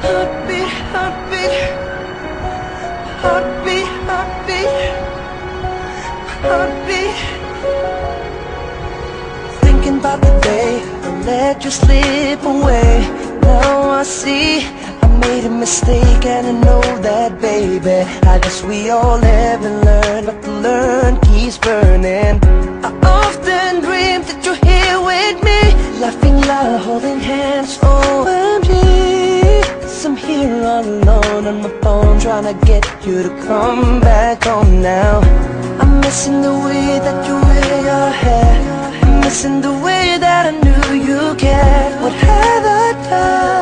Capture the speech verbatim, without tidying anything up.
Heartbeat, heartbeat, heartbeat, heartbeat, heartbeat. Thinking about the day I let you slip away. Now I see I made a mistake, and I know that, baby. I guess we all live and learn, but the learn keeps burning. I often dream that you're here with me, laughing loud, holding hands. O M G, 'cause I'm here all alone on my phone, trying to get you to come back home now. I'm missing the way that you wear your hair, I'm missing the way that I knew you cared. What have I done?